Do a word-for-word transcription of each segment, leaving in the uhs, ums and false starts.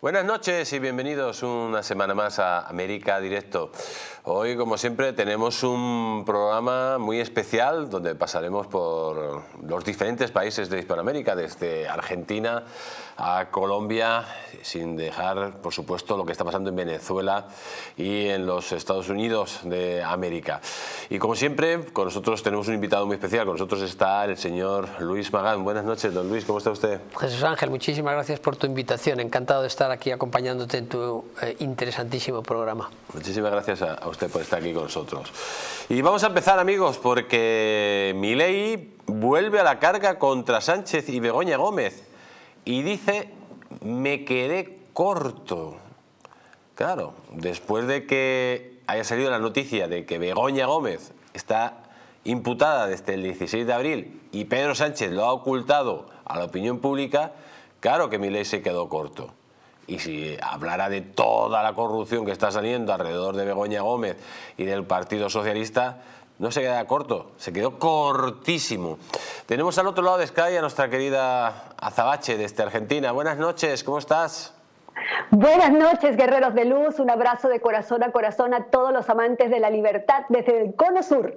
Buenas noches y bienvenidos una semana más a América Directo. Hoy, como siempre, tenemos un programa muy especial donde pasaremos por los diferentes países de Hispanoamérica, desde Argentina a Colombia, sin dejar, por supuesto, lo que está pasando en Venezuela y en los Estados Unidos de América. Y como siempre, con nosotros tenemos un invitado muy especial. Con nosotros está el señor Luis Magán. Buenas noches, don Luis, ¿cómo está usted? Jesús Ángel, muchísimas gracias por tu invitación. Encantado de estar aquí acompañándote en tu eh, interesantísimo programa. Muchísimas gracias a, a usted por estar aquí con nosotros. Y vamos a empezar, amigos, porque Milei vuelve a la carga contra Sánchez y Begoña Gómez y dice: me quedé corto. Claro, después de que haya salido la noticia de que Begoña Gómez está imputada desde el dieciséis de abril y Pedro Sánchez lo ha ocultado a la opinión pública, claro que Milei se quedó corto. Y si hablara de toda la corrupción que está saliendo alrededor de Begoña Gómez y del Partido Socialista, no se queda corto, se quedó cortísimo. Tenemos al otro lado de Sky a nuestra querida Azabache desde Argentina. Buenas noches, ¿cómo estás? Buenas noches, guerreros de luz. Un abrazo de corazón a corazón a todos los amantes de la libertad desde el Cono Sur.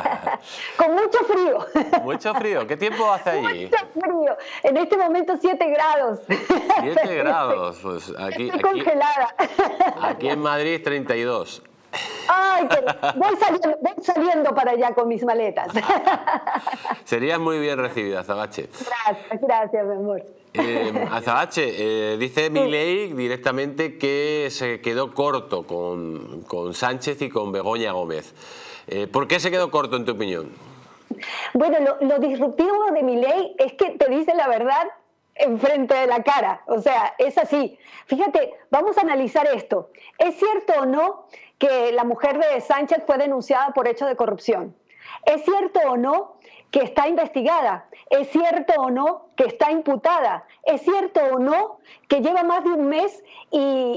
Con mucho frío. Mucho frío. ¿Qué tiempo hace allí? Mucho frío. En este momento siete grados. siete grados. Pues aquí, Estoy aquí, congelada. Aquí en Madrid treinta y dos. Ay, que voy, saliendo, voy saliendo para allá con mis maletas. Serías muy bien recibida, Azabache. Gracias, gracias, mi amor. Eh, Azabache, eh, dice Milei directamente que se quedó corto con, con Sánchez y con Begoña Gómez. Eh, ¿Por qué se quedó corto, en tu opinión? Bueno, lo, lo disruptivo de Milei es que te dice la verdad enfrente de la cara. O sea, es así. Fíjate, vamos a analizar esto. ¿Es cierto o no que la mujer de Sánchez fue denunciada por hechos de corrupción? ¿Es cierto o no que está investigada? ¿Es cierto o no que está imputada? ¿Es cierto o no que lleva más de un mes y,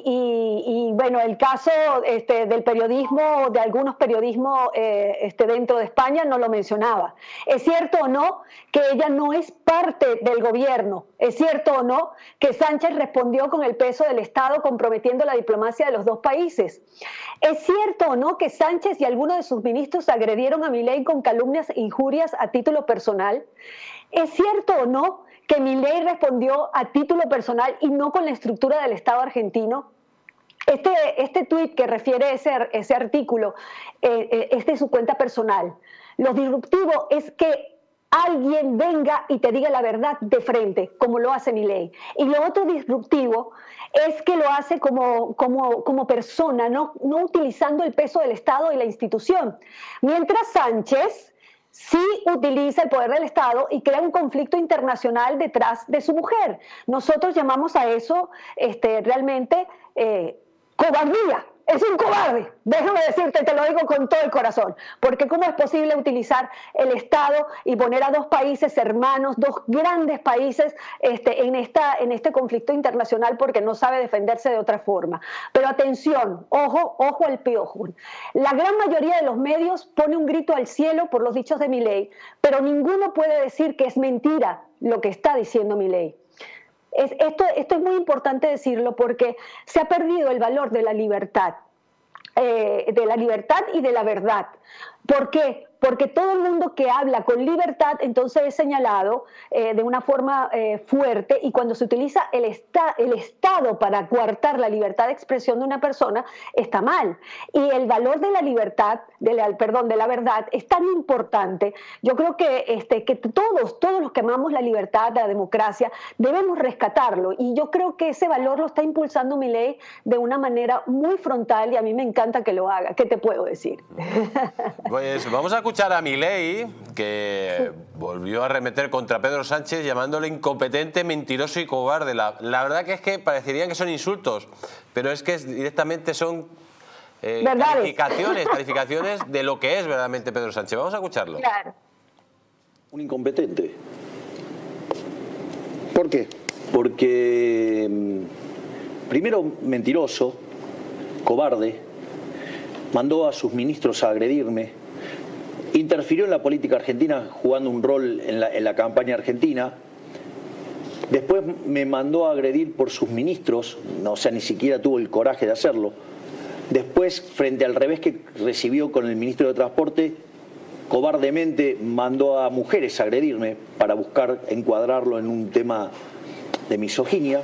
y, y bueno, el caso este, del periodismo, de algunos periodismos eh, este, dentro de España no lo mencionaba? ¿Es cierto o no que ella no es parte del gobierno? ¿Es cierto o no que Sánchez respondió con el peso del Estado comprometiendo la diplomacia de los dos países? ¿Es cierto o no que Sánchez y algunos de sus ministros agredieron a Milei con calumnias e injurias a título personal? ¿Es cierto o no que Milei respondió a título personal y no con la estructura del Estado argentino? Este, este tuit que refiere ese, ese artículo eh, eh, es de su cuenta personal. Lo disruptivo es que alguien venga y te diga la verdad de frente, como lo hace Milei. Y lo otro disruptivo es que lo hace como, como, como persona, no, no utilizando el peso del Estado y la institución. Mientras Sánchez sí utiliza el poder del Estado y crea un conflicto internacional detrás de su mujer. Nosotros llamamos a eso este, realmente eh, cobardía. Es un cobarde, déjame decirte, te lo digo con todo el corazón, porque ¿cómo es posible utilizar el Estado y poner a dos países hermanos, dos grandes países este, en, esta, en este conflicto internacional porque no sabe defenderse de otra forma? Pero atención, ojo, ojo al piojo. La gran mayoría de los medios pone un grito al cielo por los dichos de Milei, pero ninguno puede decir que es mentira lo que está diciendo Milei. Es, esto, esto es muy importante decirlo porque se ha perdido el valor de la libertad, eh, de la libertad y de la verdad. ¿Por qué? Porque todo el mundo que habla con libertad entonces es señalado eh, de una forma eh, fuerte, y cuando se utiliza el, esta, el Estado para coartar la libertad de expresión de una persona está mal. Y el valor de la libertad, de la, perdón, de la verdad es tan importante. Yo creo que, este, que todos, todos los que amamos la libertad, la democracia, debemos rescatarlo, y yo creo que ese valor lo está impulsando Milei de una manera muy frontal y a mí me encanta que lo haga. ¿Qué te puedo decir? Pues vamos a escuchar a Milei, que volvió a arremeter contra Pedro Sánchez llamándole incompetente, mentiroso y cobarde. La, la verdad que es que parecerían que son insultos, pero es que directamente son eh, calificaciones, calificaciones de lo que es verdaderamente Pedro Sánchez. Vamos a escucharlo. Claro. Un incompetente. ¿Por qué? Porque, primero, mentiroso, cobarde, mandó a sus ministros a agredirme, interfirió en la política argentina jugando un rol en la, en la campaña argentina, Después me mandó a agredir por sus ministros, no, o sea, ni siquiera tuvo el coraje de hacerlo. Después, frente al revés que recibió con el ministro de Transporte, cobardemente mandó a mujeres a agredirme para buscar encuadrarlo en un tema de misoginia.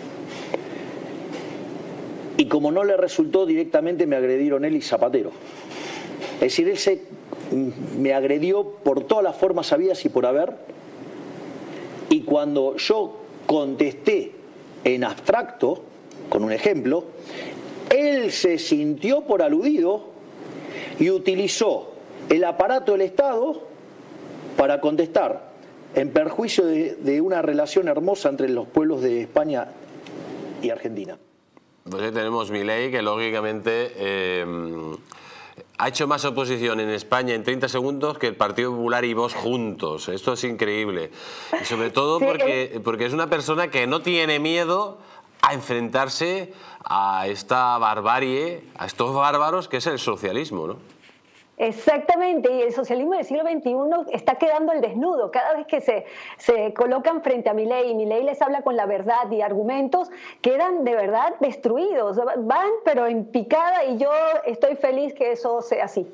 Y como no le resultó, directamente me agredieron él y Zapatero. Es decir, él se, me agredió por todas las formas habidas y por haber. Y cuando yo contesté en abstracto, con un ejemplo, él se sintió por aludido y utilizó el aparato del Estado para contestar en perjuicio de, de una relación hermosa entre los pueblos de España y Argentina. Pues ahí tenemos Milei, que lógicamente eh, ha hecho más oposición en España en treinta segundos que el Partido Popular y Vox juntos. Esto es increíble. Y sobre todo porque, porque es una persona que no tiene miedo a enfrentarse a esta barbarie, a estos bárbaros que es el socialismo, ¿no? Exactamente, y el socialismo del siglo veintiuno está quedando al desnudo. Cada vez que se, se colocan frente a Milei y Milei les habla con la verdad y argumentos, quedan de verdad destruidos. Van pero en picada, y yo estoy feliz que eso sea así.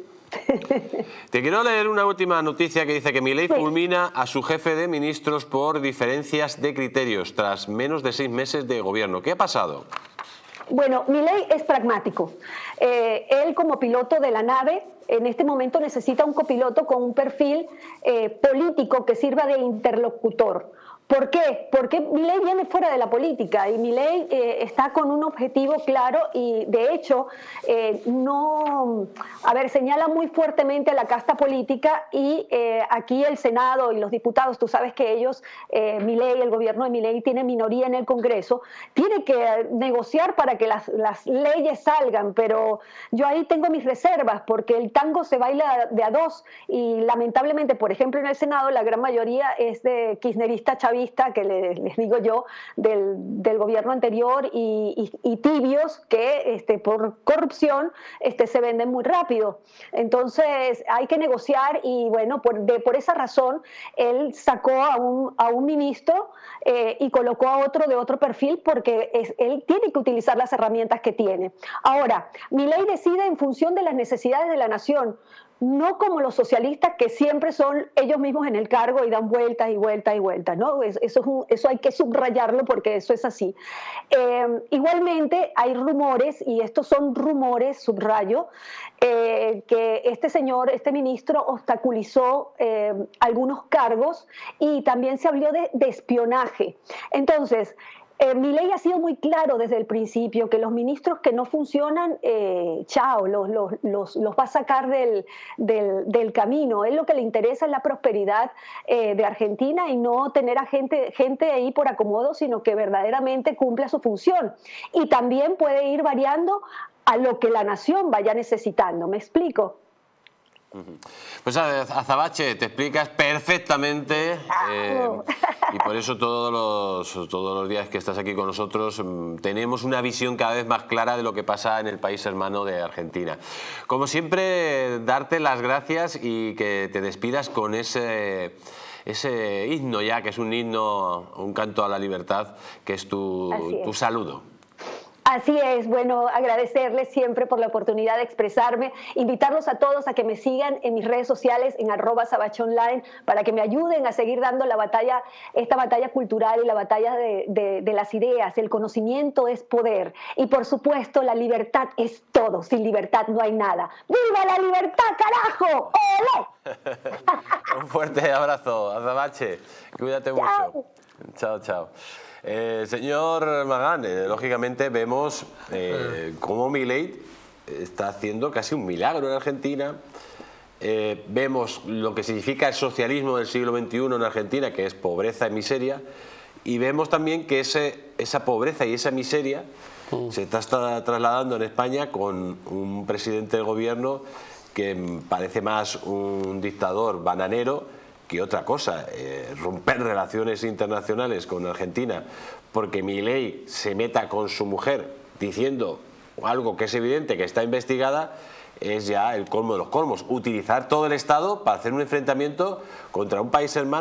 Te quiero leer una última noticia que dice que Milei fulmina a su jefe de ministros por diferencias de criterios tras menos de seis meses de gobierno. ¿Qué ha pasado? Bueno, Milei es pragmático. Eh, él, como piloto de la nave, en este momento necesita un copiloto con un perfil eh, político que sirva de interlocutor. ¿Por qué? Porque Milei viene fuera de la política y Milei eh, está con un objetivo claro y, de hecho, eh, no, a ver, señala muy fuertemente a la casta política y eh, aquí el Senado y los diputados, tú sabes que ellos, eh, Milei, el gobierno de Milei tiene minoría en el Congreso, tiene que negociar para que las, las leyes salgan, pero yo ahí tengo mis reservas porque el tango se baila de a dos y lamentablemente, por ejemplo, en el Senado la gran mayoría es de kirchnerista, chavista, que les, les digo yo, del, del gobierno anterior y, y, y tibios que este, por corrupción este, se venden muy rápido. Entonces hay que negociar y bueno, por, de, por esa razón él sacó a un, a un ministro eh, y colocó a otro de otro perfil porque es, él tiene que utilizar las herramientas que tiene. Ahora, Milei decide en función de las necesidades de la nación, no como los socialistas que siempre son ellos mismos en el cargo y dan vueltas y vueltas y vueltas, ¿no? Eso, es un, eso hay que subrayarlo porque eso es así. Eh, igualmente hay rumores, y estos son rumores, subrayo, eh, que este señor, este ministro obstaculizó eh, algunos cargos y también se habló de, de espionaje. Entonces, Eh, Milei ha sido muy claro desde el principio que los ministros que no funcionan, eh, chao, los, los, los, los va a sacar del, del, del camino. Él lo que le interesa es la prosperidad eh, de Argentina y no tener a gente, gente ahí por acomodo, sino que verdaderamente cumpla su función. Y también puede ir variando a lo que la nación vaya necesitando. ¿Me explico? Pues Azabache, te explicas perfectamente eh, y por eso todos los, todos los días que estás aquí con nosotros tenemos una visión cada vez más clara de lo que pasa en el país hermano de Argentina. Como siempre, darte las gracias y que te despidas con ese, ese himno ya, que es un himno, un canto a la libertad, que es tu, es. tu saludo. Así es, bueno, agradecerles siempre por la oportunidad de expresarme, invitarlos a todos a que me sigan en mis redes sociales en arroba Azabache online para que me ayuden a seguir dando la batalla, esta batalla cultural y la batalla de, de, de las ideas. El conocimiento es poder y por supuesto la libertad es todo, sin libertad no hay nada. ¡Viva la libertad, carajo! ¡Olé! Un fuerte abrazo, Azabache, cuídate Chao. mucho. Chao, chao. Eh, señor Magán, eh, lógicamente vemos eh, cómo Milei está haciendo casi un milagro en Argentina. Eh, vemos lo que significa el socialismo del siglo veintiuno en Argentina, que es pobreza y miseria, y vemos también que ese, esa pobreza y esa miseria mm. se está, está trasladando en España con un presidente del gobierno que parece más un dictador bananero que otra cosa, eh, romper relaciones internacionales con Argentina porque Milei se meta con su mujer diciendo algo que es evidente que está investigada, es ya el colmo de los colmos. Utilizar todo el Estado para hacer un enfrentamiento contra un país hermano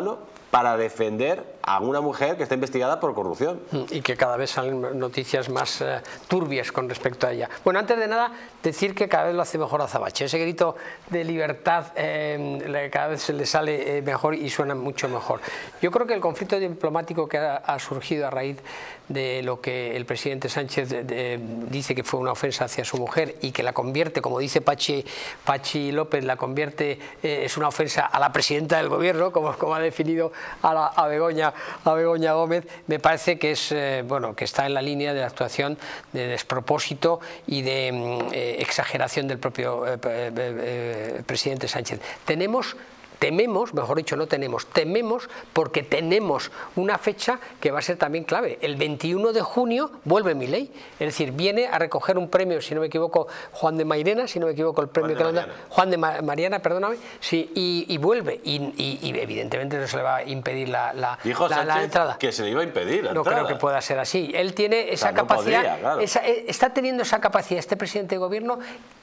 para defender a una mujer que está investigada por corrupción. Y que cada vez salen noticias más eh, turbias con respecto a ella. Bueno, antes de nada, decir que cada vez lo hace mejor Azabache. Ese grito de libertad eh, cada vez se le sale eh, mejor y suena mucho mejor. Yo creo que el conflicto diplomático que ha, ha surgido a raíz de lo que el presidente Sánchez de, de, dice que fue una ofensa hacia su mujer y que la convierte, como dice Pachi, Pachi López, la convierte, eh, es una ofensa a la presidenta del gobierno, como, como ha definido a, la, a, Begoña, a Begoña Gómez, me parece que es eh, bueno, que está en la línea de actuación de despropósito y de eh, exageración del propio eh, eh, eh, presidente Sánchez. Tenemos Tememos, mejor dicho, no tenemos, tememos porque tenemos una fecha que va a ser también clave. El veintiuno de junio vuelve Milei, es decir, viene a recoger un premio, si no me equivoco, Juan de Mairena, si no me equivoco el premio que le da, Juan de Mariana, perdóname, sí, y, y vuelve, y, y, y evidentemente no se le va a impedir la, la, Dijo la, la entrada. Que se le iba a impedir la No entrada. creo que pueda ser así. Él tiene esa o sea, no capacidad, podría, claro. esa, está teniendo esa capacidad este presidente de gobierno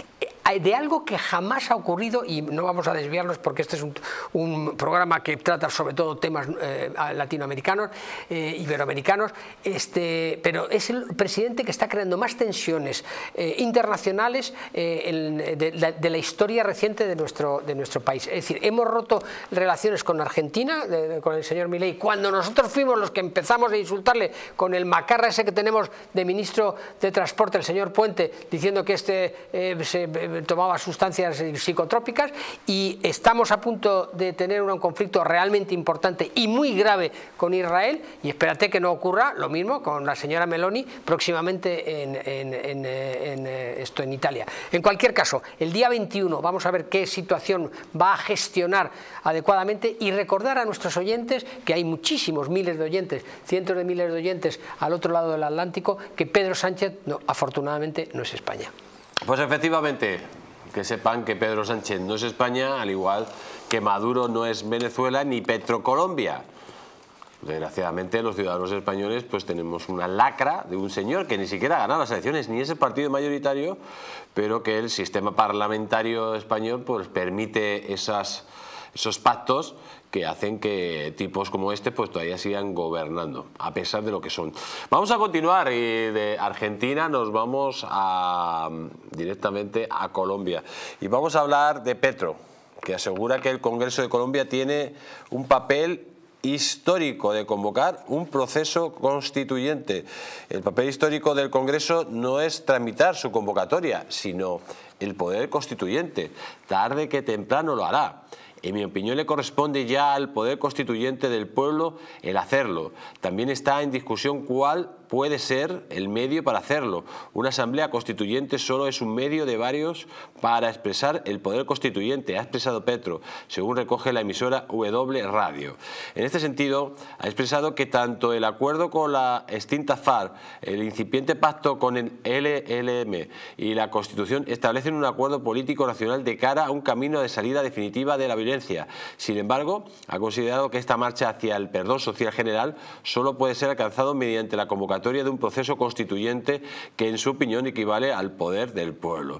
de algo que jamás ha ocurrido, y no vamos a desviarnos porque este es un, un programa que trata sobre todo temas eh, latinoamericanos, eh, iberoamericanos, este, pero es el presidente que está creando más tensiones eh, internacionales eh, en, de, de, de la historia reciente de nuestro, de nuestro país. Es decir, hemos roto relaciones con Argentina, de, de, con el señor Milei, cuando nosotros fuimos los que empezamos a insultarle con el macarra ese que tenemos de ministro de Transporte, el señor Puente, diciendo que este eh, se tomaba sustancias psicotrópicas, y estamos a punto de tener un conflicto realmente importante y muy grave con Israel, y espérate que no ocurra lo mismo con la señora Meloni próximamente en, en, en, en, en esto en Italia. En cualquier caso, el día veintiuno vamos a ver qué situación va a gestionar adecuadamente, y recordar a nuestros oyentes, que hay muchísimos miles de oyentes, cientos de miles de oyentes al otro lado del Atlántico, que Pedro Sánchez no, afortunadamente no es España. Pues efectivamente, que sepan que Pedro Sánchez no es España, al igual que Maduro no es Venezuela ni Petrocolombia. Desgraciadamente los ciudadanos españoles pues tenemos una lacra de un señor que ni siquiera ha ganado las elecciones, ni es el partido mayoritario, pero que el sistema parlamentario español pues permite esas, esos pactos que hacen que tipos como este pues todavía sigan gobernando, a pesar de lo que son. Vamos a continuar, y de Argentina nos vamos a, directamente a Colombia, y vamos a hablar de Petro, que asegura que el Congreso de Colombia tiene un papel histórico de convocar un proceso constituyente. El papel histórico del Congreso no es tramitar su convocatoria, sino el poder constituyente. Tarde que temprano lo hará. En mi opinión, le corresponde ya al poder constituyente del pueblo el hacerlo. También está en discusión cuál puede ser el medio para hacerlo. Una asamblea constituyente solo es un medio de varios para expresar el poder constituyente, ha expresado Petro, según recoge la emisora W Radio. En este sentido, ha expresado que tanto el acuerdo con la extinta FARC, el incipiente pacto con el L L M y la Constitución establecen un acuerdo político nacional de cara a un camino de salida definitiva de la violencia. Sin embargo, ha considerado que esta marcha hacia el perdón social general solo puede ser alcanzado mediante la convocatoria de un proceso constituyente que, en su opinión, equivale al poder del pueblo.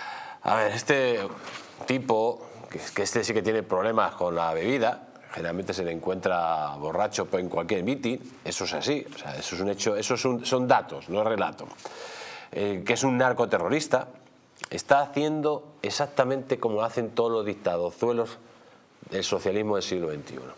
A ver, este tipo, que este sí que tiene problemas con la bebida, generalmente se le encuentra borracho en cualquier mitin, eso es así, o sea, eso es un hecho, eso es un, son datos, no es relato. Eh, que es un narcoterrorista, está haciendo exactamente como hacen todos los dictadozuelos del socialismo del siglo veintiuno.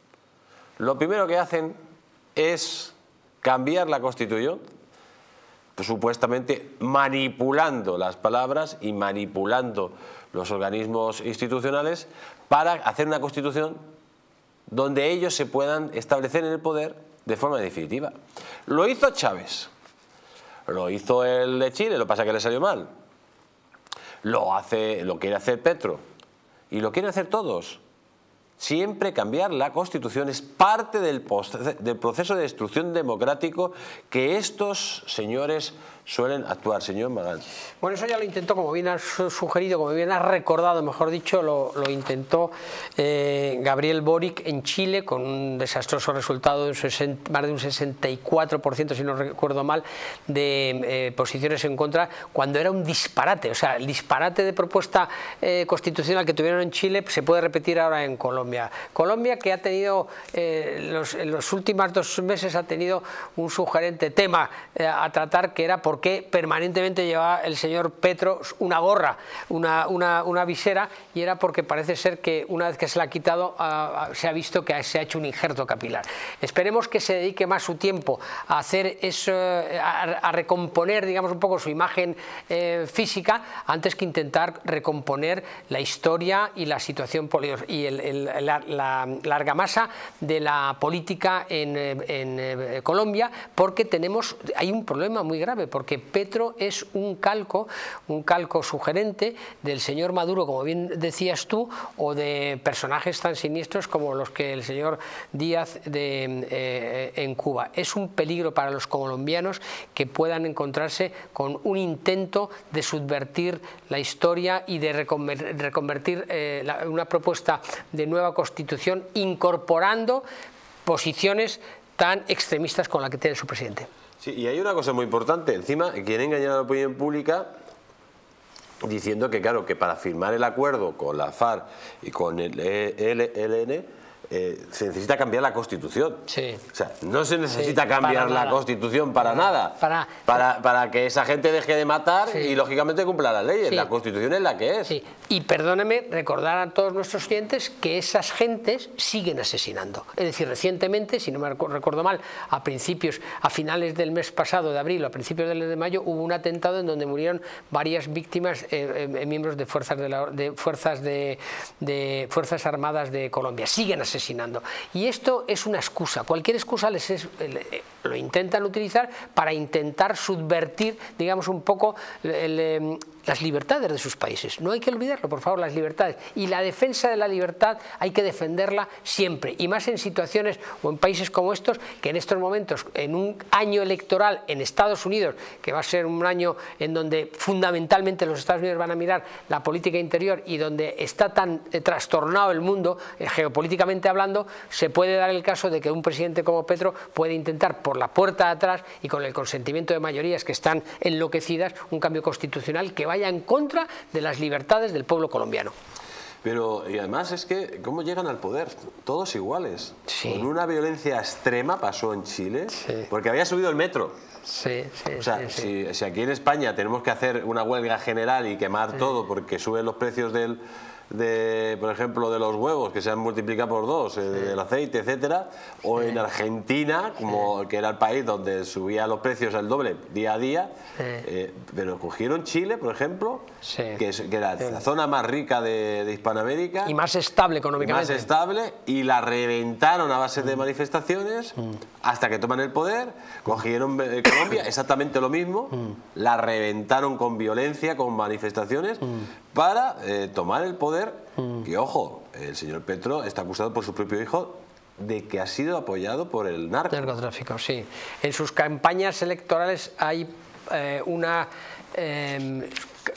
Lo primero que hacen es cambiar la Constitución, pues, supuestamente manipulando las palabras y manipulando los organismos institucionales para hacer una Constitución donde ellos se puedan establecer en el poder de forma definitiva. Lo hizo Chávez, lo hizo el de Chile, lo que pasa es que le salió mal. Lo hace, lo quiere hacer Petro, y lo quieren hacer todos. Siempre cambiar la Constitución es parte del, del proceso de destrucción democrático que estos señores suelen actuar, señor Magán. Bueno, eso ya lo intentó, como bien has sugerido, como bien has recordado, mejor dicho, lo, lo intentó eh, Gabriel Boric en Chile con un desastroso resultado de un sesenta, más de un sesenta y cuatro por ciento, si no recuerdo mal, de eh, posiciones en contra, cuando era un disparate. O sea, el disparate de propuesta eh, constitucional que tuvieron en Chile se puede repetir ahora en Colombia. Colombia, que ha tenido, eh, los, en los últimos dos meses ha tenido un sugerente tema eh, a tratar, que era por qué permanentemente llevaba el señor Petro una gorra, una, una, una visera, y era porque parece ser que una vez que se la ha quitado uh, se ha visto que se ha hecho un injerto capilar. Esperemos que se dedique más su tiempo a hacer eso, a, a recomponer, digamos, un poco su imagen eh, física, antes que intentar recomponer la historia y la situación y el, el, la, la, la argamasa de la política en, en, en Colombia, porque tenemos, hay un problema muy grave, porque Petro es un calco, un calco sugerente del señor Maduro, como bien decías tú, o de personajes tan siniestros como los que el señor Díaz de, eh, en Cuba. Es un peligro para los colombianos que puedan encontrarse con un intento de subvertir la historia y de reconvertir eh, la, una propuesta de nueva constitución incorporando posiciones tan extremistas con la que tiene su presidente. Sí, y hay una cosa muy importante, encima quieren engañar a la opinión pública diciendo que, claro, que para firmar el acuerdo con la FARC y con el E L N eh, se necesita cambiar la Constitución. Sí. O sea, no se necesita sí, cambiar la Constitución para nada, para, para, para que esa gente deje de matar sí. y lógicamente cumpla las leyes. Sí. La Constitución es la que es. Sí. Y perdóneme recordar a todos nuestros clientes que esas gentes siguen asesinando. Es decir, recientemente, si no me recuerdo mal, a principios, a finales del mes pasado de abril o a principios del mes de mayo, hubo un atentado en donde murieron varias víctimas, eh, eh, miembros de fuerzas de, la, de fuerzas de, de fuerzas armadas de Colombia. Siguen asesinando. asesinando. Y esto es una excusa, cualquier excusa les es, lo intentan utilizar para intentar subvertir, digamos, un poco el, el, las libertades de sus países. No hay que olvidarlo, por favor, las libertades. Y la defensa de la libertad hay que defenderla siempre, y más en situaciones o en países como estos, que en estos momentos, en un año electoral en Estados Unidos, que va a ser un año en donde fundamentalmente los Estados Unidos van a mirar la política interior y donde está tan eh, trastornado el mundo, eh, geopolíticamente hablando, se puede dar el caso de que un presidente como Petro puede intentar por la puerta de atrás y con el consentimiento de mayorías que están enloquecidas un cambio constitucional que vaya en contra de las libertades del pueblo colombiano. Pero, y además es que, ¿cómo llegan al poder? Todos iguales. Sí. Con una violencia extrema pasó en Chile, sí. porque había subido el metro. Sí, sí, o sea, sí, si, sí. si aquí en España tenemos que hacer una huelga general y quemar sí. todo porque suben los precios del... de, por ejemplo, de los huevos que se han multiplicado por dos, sí. del aceite, etcétera, o sí. en Argentina, como sí. que era el país donde subían los precios al doble día a día, sí. eh, pero cogieron Chile, por ejemplo, sí. que, es, que era sí. la zona más rica de, de Hispanoamérica y más estable económicamente, más estable, y la reventaron a base mm. de manifestaciones mm. hasta que toman el poder. Cogieron eh, Colombia, exactamente lo mismo, mm. la reventaron con violencia, con manifestaciones, mm. para eh, tomar el poder. Mm. Que, ojo, el señor Petro está acusado por su propio hijo de que ha sido apoyado por el narco. narcotráfico, sí. En sus campañas electorales hay eh, una... Eh,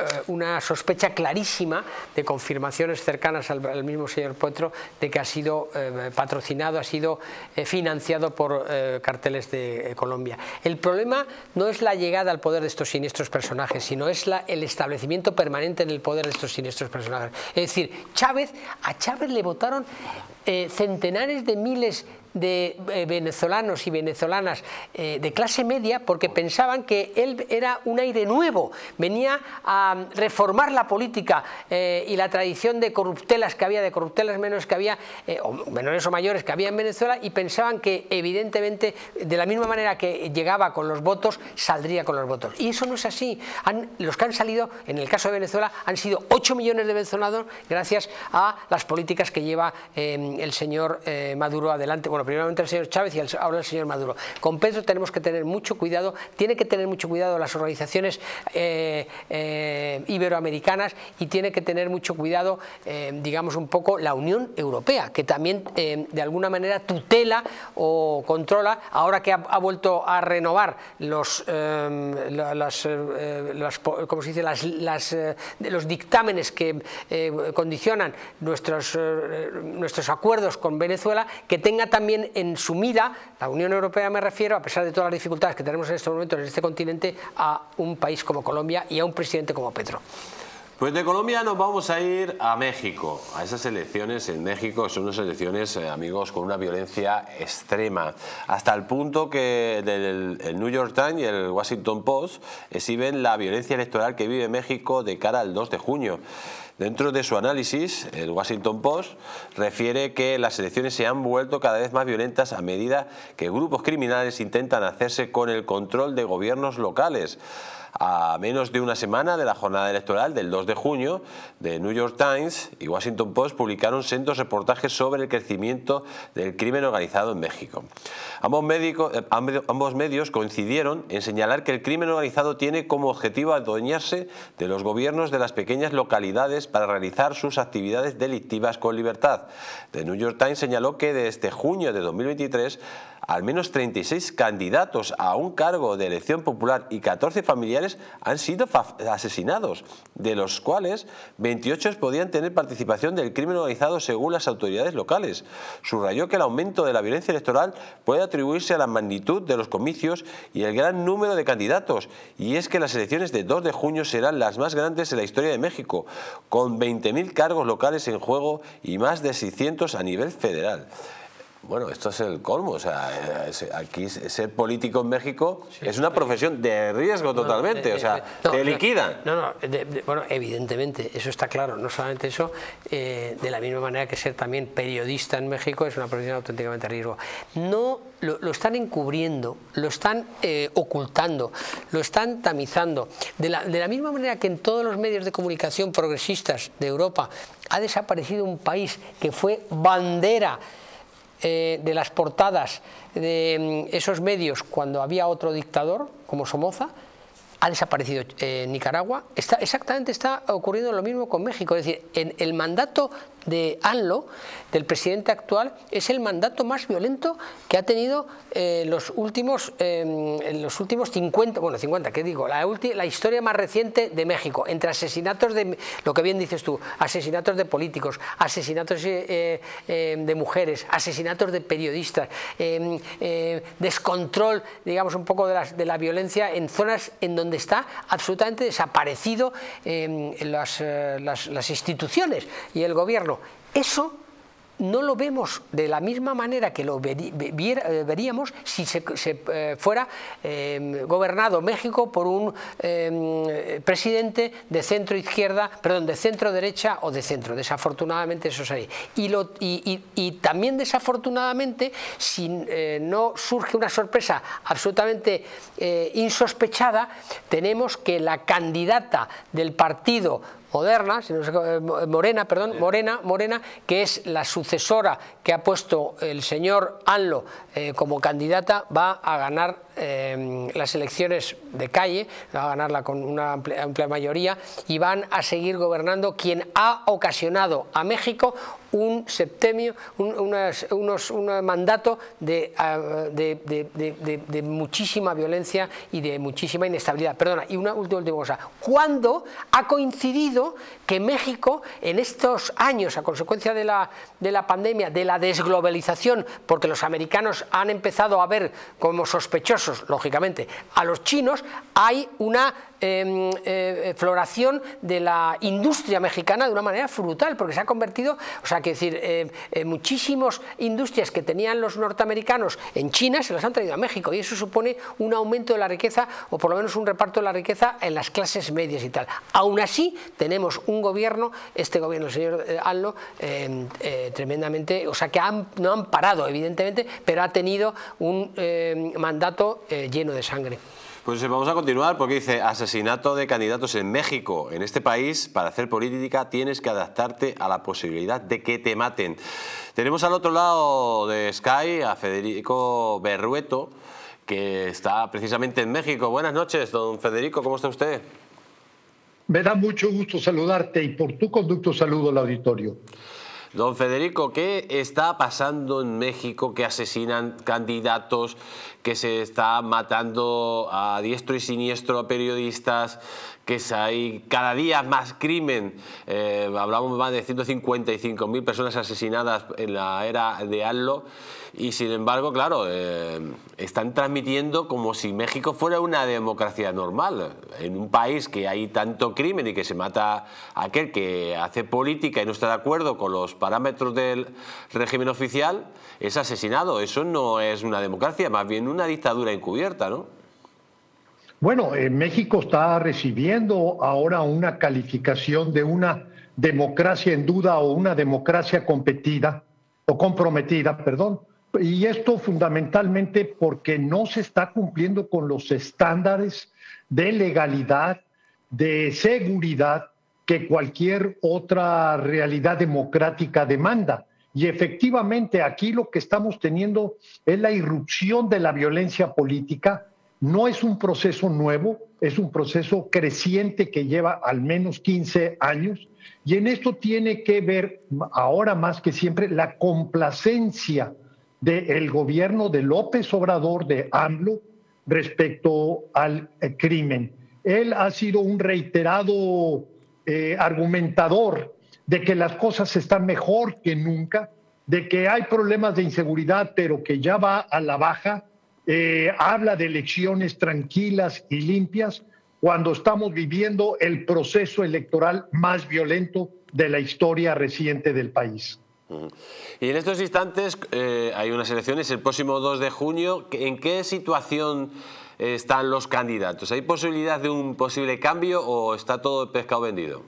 una sospecha clarísima de confirmaciones cercanas al, al mismo señor Petro de que ha sido eh, patrocinado, ha sido eh, financiado por eh, carteles de eh, Colombia. El problema no es la llegada al poder de estos siniestros personajes, sino es la, el establecimiento permanente en el poder de estos siniestros personajes. Es decir, Chávez, a Chávez le votaron eh, centenares de miles de eh, venezolanos y venezolanas eh, de clase media porque pensaban que él era un aire nuevo, venía a reformar la política eh, y la tradición de corruptelas que había, de corruptelas menores que había, eh, o menores o mayores que había en Venezuela, y pensaban que evidentemente de la misma manera que llegaba con los votos, saldría con los votos. Y eso no es así. Han, los que han salido, en el caso de Venezuela, han sido ocho millones de venezolanos gracias a las políticas que lleva eh, el señor eh, Maduro adelante. Bueno, primeramente el señor Chávez y ahora el señor Maduro. Con Petro tenemos que tener mucho cuidado, tiene que tener mucho cuidado las organizaciones eh, eh, eh, iberoamericanas, y tiene que tener mucho cuidado, eh, digamos un poco, la Unión Europea, que también eh, de alguna manera tutela o controla, ahora que ha, ha vuelto a renovar los, eh, las, eh, las, ¿cómo se dice? las, las, eh, los dictámenes que eh, condicionan nuestros, eh, nuestros acuerdos con Venezuela, que tenga también en su mira, la Unión Europea me refiero, a pesar de todas las dificultades que tenemos en estos momentos en este continente, a un país como Colombia y a un presidente como Petro. Pues de Colombia nos vamos a ir a México, a esas elecciones en México. Son unas elecciones, eh, amigos, con una violencia extrema, hasta el punto que el, el New York Times y el Washington Post exhiben la violencia electoral que vive México de cara al dos de junio. Dentro de su análisis, el Washington Post refiere que las elecciones se han vuelto cada vez más violentas a medida que grupos criminales intentan hacerse con el control de gobiernos locales. A menos de una semana de la jornada electoral del dos de junio, The New York Times y Washington Post publicaron sendos reportajes sobre el crecimiento del crimen organizado en México. Ambos, médicos, eh, ambos medios coincidieron en señalar que el crimen organizado tiene como objetivo adueñarse de los gobiernos de las pequeñas localidades para realizar sus actividades delictivas con libertad. The New York Times señaló que desde junio de dos mil veintitrés al menos treinta y seis candidatos a un cargo de elección popular y catorce familiares han sido asesinados, de los cuales veintiocho podían tener participación del crimen organizado según las autoridades locales. Subrayó que el aumento de la violencia electoral puede atribuirse a la magnitud de los comicios y el gran número de candidatos, y es que las elecciones de dos de junio serán las más grandes en la historia de México, con veinte mil cargos locales en juego y más de seiscientos a nivel federal. Bueno, esto es el colmo, o sea, aquí ser político en México sí, es una profesión de riesgo totalmente, no, de, o sea, no, te liquidan. No, no, de, de, bueno, evidentemente, eso está claro, no solamente eso, eh, de la misma manera que ser también periodista en México es una profesión auténticamente de riesgo. No, lo, lo están encubriendo, lo están eh, ocultando, lo están tamizando, de la, de la misma manera que en todos los medios de comunicación progresistas de Europa ha desaparecido un país que fue bandera Eh, de las portadas de esos medios cuando había otro dictador como Somoza. Ha desaparecido eh, Nicaragua. Está, exactamente está ocurriendo lo mismo con México. Es decir, en el mandato de ANLO, del presidente actual, es el mandato más violento que ha tenido eh, los últimos eh, en los últimos cincuenta, bueno, cincuenta, ¿qué digo? La, la historia más reciente de México, entre asesinatos de, lo que bien dices tú, asesinatos de políticos, asesinatos eh, eh, de mujeres, asesinatos de periodistas, eh, eh, descontrol, digamos, un poco de la, de la violencia en zonas en donde está absolutamente desaparecido eh, las, eh, las, las instituciones y el gobierno. Eso no lo vemos de la misma manera que lo veríamos si se, se eh, fuera eh, gobernado México por un eh, presidente de centro izquierda, perdón, de centro derecha o de centro. Desafortunadamente eso es ahí. Y, lo, y, y, y también desafortunadamente, si eh, no surge una sorpresa absolutamente eh, insospechada, tenemos que la candidata del partido Moderna, Morena, perdón, Morena, Morena, que es la sucesora que ha puesto el señor ANLO eh, como candidata, va a ganar eh, las elecciones de calle, va a ganarla con una amplia, amplia mayoría, y van a seguir gobernando quien ha ocasionado a México un septemio, un, unas, unos, un mandato de, de, de, de, de, de muchísima violencia y de muchísima inestabilidad. Perdona, y una última, última cosa. ¿Cuándo ha coincidido que México en estos años, a consecuencia de la, de la pandemia, de la desglobalización, porque los americanos han empezado a ver como sospechosos, lógicamente, a los chinos, hay una eh, eh, floración de la industria mexicana de una manera brutal, porque se ha convertido, o sea, que decir, eh, eh, muchísimas industrias que tenían los norteamericanos en China se las han traído a México, y eso supone un aumento de la riqueza, o por lo menos un reparto de la riqueza en las clases medias y tal. Aún así, tenemos un gobierno, este gobierno, el señor ANLO, eh, eh, tremendamente, o sea, que han, no han parado, evidentemente, pero ha tenido un eh, mandato eh, lleno de sangre. Pues vamos a continuar porque dice: asesinato de candidatos en México. En este país, para hacer política, tienes que adaptarte a la posibilidad de que te maten. Tenemos al otro lado de Sky a Federico Berrueto, que está precisamente en México. Buenas noches, don Federico, ¿cómo está usted? Me da mucho gusto saludarte y por tu conducto saludo al auditorio. Don Federico, ¿qué está pasando en México? Que asesinan candidatos, que se está matando a diestro y siniestro a periodistas, que hay cada día más crimen. Eh, hablamos más de ciento cincuenta y cinco mil personas asesinadas en la era de AMLO y sin embargo, claro, eh, están transmitiendo como si México fuera una democracia normal. En un país que hay tanto crimen y que se mata a aquel que hace política y no está de acuerdo con los parámetros del régimen oficial, es asesinado. Eso no es una democracia, más bien una dictadura encubierta, ¿no? Bueno, eh, México está recibiendo ahora una calificación de una democracia en duda o una democracia competida o comprometida, perdón, y esto fundamentalmente porque no se está cumpliendo con los estándares de legalidad, de seguridad que cualquier otra realidad democrática demanda. Y efectivamente aquí lo que estamos teniendo es la irrupción de la violencia política. No es un proceso nuevo, es un proceso creciente que lleva al menos quince años y en esto tiene que ver ahora más que siempre la complacencia del gobierno de López Obrador, de AMLO, respecto al crimen. Él ha sido un reiterado eh, argumentador de que las cosas están mejor que nunca, de que hay problemas de inseguridad pero que ya va a la baja. Eh, habla de elecciones tranquilas y limpias cuando estamos viviendo el proceso electoral más violento de la historia reciente del país. Y en estos instantes eh, hay unas elecciones el próximo dos de junio. ¿En qué situación están los candidatos? ¿Hay posibilidad de un posible cambio o está todo el pescado vendido?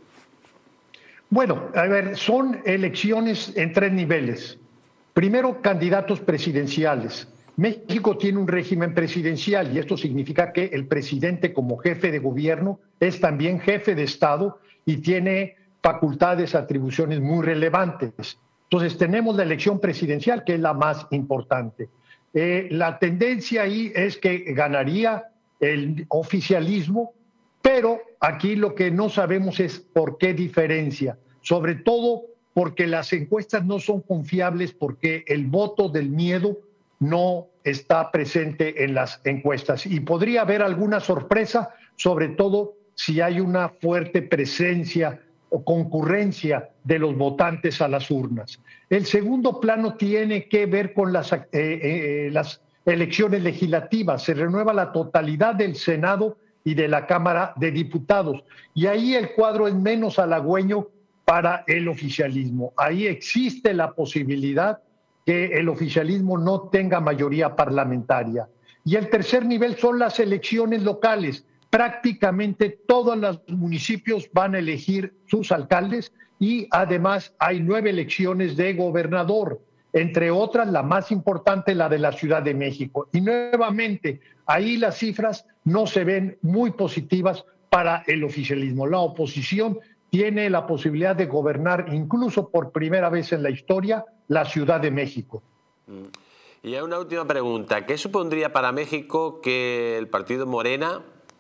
Bueno, a ver, son elecciones en tres niveles. Primero, candidatos presidenciales. México tiene un régimen presidencial y esto significa que el presidente como jefe de gobierno es también jefe de Estado y tiene facultades, atribuciones muy relevantes. Entonces tenemos la elección presidencial que es la más importante. Eh, la tendencia ahí es que ganaría el oficialismo, pero aquí lo que no sabemos es por qué diferencia, sobre todo porque las encuestas no son confiables, porque el voto del miedo no está presente en las encuestas y podría haber alguna sorpresa, sobre todo si hay una fuerte presencia o concurrencia de los votantes a las urnas. El segundo plano tiene que ver con las, eh, eh, las elecciones legislativas. Se renueva la totalidad del Senado y de la Cámara de Diputados y ahí el cuadro es menos halagüeño para el oficialismo. Ahí existe la posibilidad que el oficialismo no tenga mayoría parlamentaria. Y el tercer nivel son las elecciones locales. Prácticamente todos los municipios van a elegir sus alcaldes y además hay nueve elecciones de gobernador, entre otras la más importante, la de la Ciudad de México. Y nuevamente, ahí las cifras no se ven muy positivas para el oficialismo. La oposición tiene la posibilidad de gobernar incluso por primera vez en la historia la Ciudad de México. Y hay una última pregunta. ¿Qué supondría para México que el partido Morena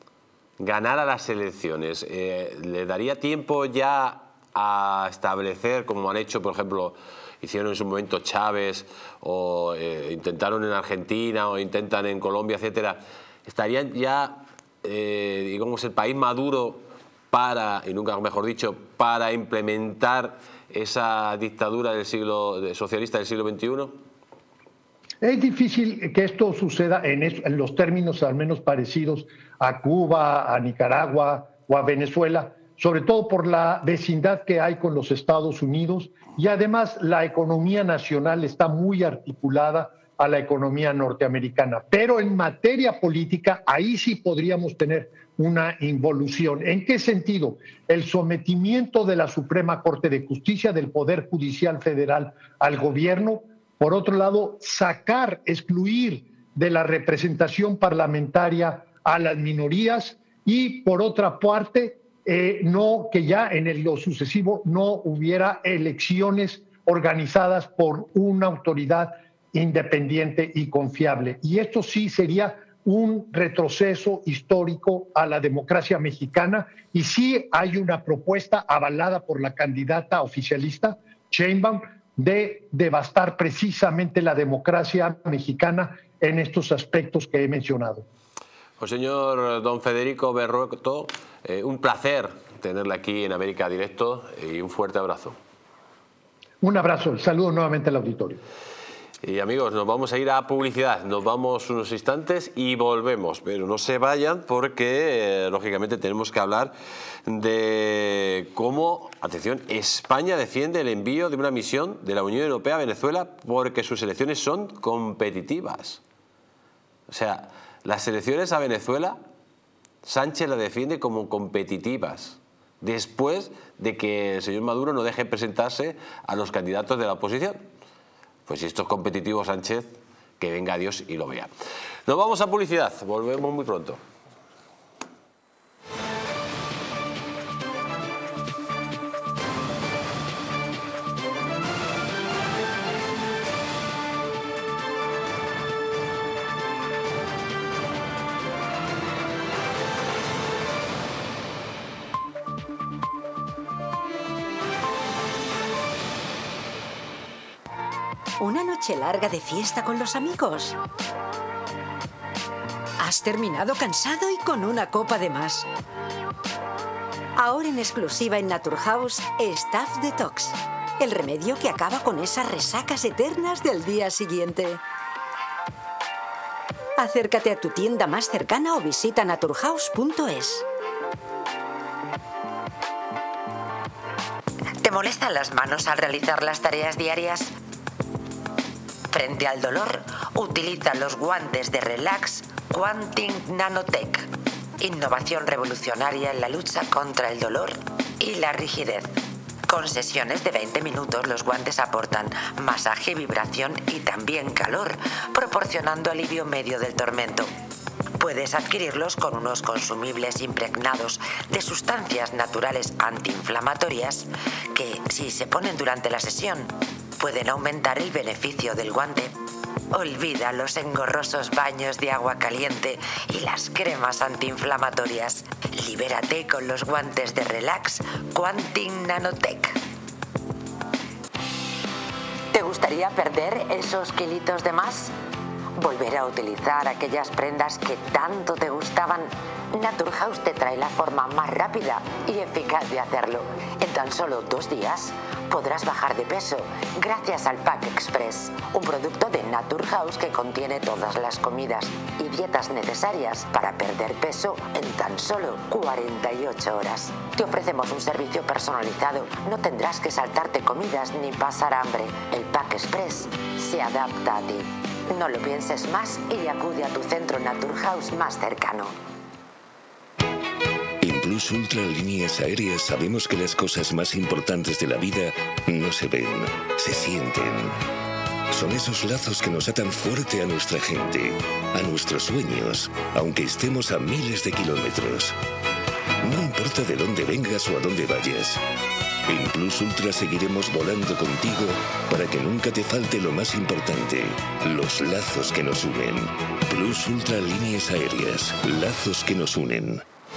ganara las elecciones? Eh, ¿Le daría tiempo ya a establecer, como han hecho, por ejemplo, hicieron en su momento Chávez, o eh, intentaron en Argentina, o intentan en Colombia, etcétera? ¿Estarían ya, eh, digamos, el país maduro para, y nunca mejor dicho, para implementar esa dictadura del siglo socialista del siglo veintiuno? Es difícil que esto suceda en, es, en los términos al menos parecidos a Cuba, a Nicaragua o a Venezuela, sobre todo por la vecindad que hay con los Estados Unidos y además la economía nacional está muy articulada a la economía norteamericana. Pero en materia política, ahí sí podríamos tener una involución. ¿En qué sentido? El sometimiento de la Suprema Corte de Justicia, del Poder Judicial Federal al gobierno. Por otro lado, sacar, excluir de la representación parlamentaria a las minorías y, por otra parte, eh, no que ya en el, lo sucesivo no hubiera elecciones organizadas por una autoridad independiente y confiable. Y esto sí sería un retroceso histórico a la democracia mexicana y sí hay una propuesta avalada por la candidata oficialista, Sheinbaum, de devastar precisamente la democracia mexicana en estos aspectos que he mencionado. Pues señor don Federico Berrueto, eh, un placer tenerle aquí en América Directo y un fuerte abrazo. Un abrazo, saludo nuevamente al auditorio. Y amigos, nos vamos a ir a publicidad, nos vamos unos instantes y volvemos, pero no se vayan porque, eh, lógicamente, tenemos que hablar de cómo, atención, España defiende el envío de una misión de la Unión Europea a Venezuela porque sus elecciones son competitivas. O sea, las elecciones a Venezuela, Sánchez las defiende como competitivas, después de que el señor Maduro no deje presentarse a los candidatos de la oposición. Pues si esto es competitivo, Sánchez, que venga Dios y lo vea. Nos vamos a publicidad, volvemos muy pronto. ¿Una noche larga de fiesta con los amigos? ¿Has terminado cansado y con una copa de más? Ahora en exclusiva en Naturhaus, Staff Detox. El remedio que acaba con esas resacas eternas del día siguiente. Acércate a tu tienda más cercana o visita naturhaus punto es. ¿Te molestan las manos al realizar las tareas diarias? Frente al dolor, utiliza los guantes de Relax Quantum Nanotech. Innovación revolucionaria en la lucha contra el dolor y la rigidez. Con sesiones de veinte minutos, los guantes aportan masaje, vibración y también calor, proporcionando alivio medio del tormento. Puedes adquirirlos con unos consumibles impregnados de sustancias naturales antiinflamatorias que, si se ponen durante la sesión, pueden aumentar el beneficio del guante. Olvida los engorrosos baños de agua caliente y las cremas antiinflamatorias. Libérate con los guantes de Relax Quantum Nanotech. ¿Te gustaría perder esos kilitos de más? ¿Volver a utilizar aquellas prendas que tanto te gustaban? Naturhaus te trae la forma más rápida y eficaz de hacerlo. En tan solo dos días podrás bajar de peso gracias al Pack Express, un producto de Naturhaus que contiene todas las comidas y dietas necesarias para perder peso en tan solo cuarenta y ocho horas. Te ofrecemos un servicio personalizado, no tendrás que saltarte comidas ni pasar hambre. El Pack Express se adapta a ti. No lo pienses más y acude a tu centro Naturhaus más cercano. En Plus Ultra Líneas Aéreas sabemos que las cosas más importantes de la vida no se ven, se sienten. Son esos lazos que nos atan fuerte a nuestra gente, a nuestros sueños, aunque estemos a miles de kilómetros. No importa de dónde vengas o a dónde vayas. En Plus Ultra seguiremos volando contigo para que nunca te falte lo más importante, los lazos que nos unen. Plus Ultra Líneas Aéreas, lazos que nos unen.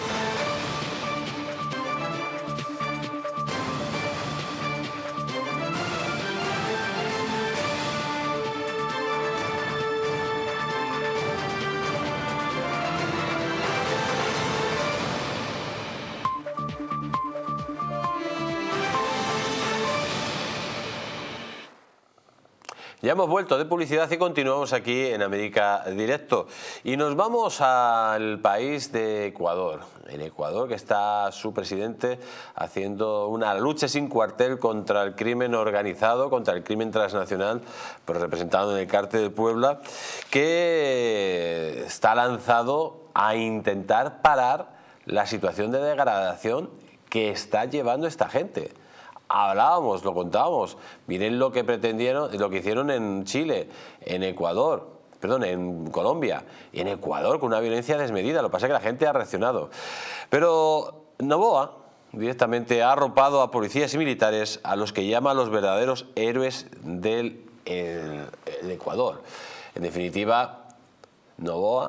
Ya hemos vuelto de publicidad y continuamos aquí en América Directo. Y nos vamos al país de Ecuador. En Ecuador, que está su presidente haciendo una lucha sin cuartel contra el crimen organizado, contra el crimen transnacional, pero representado en el Cártel de Puebla, que está lanzado a intentar parar la situación de degradación que está llevando esta gente. Hablábamos, lo contábamos, miren lo que pretendieron, lo que hicieron en Chile, en Ecuador, perdón, en Colombia y en Ecuador con una violencia desmedida. Lo que pasa es que la gente ha reaccionado. Pero Noboa directamente ha arropado a policías y militares a los que llama los verdaderos héroes del el, el Ecuador. En definitiva, Noboa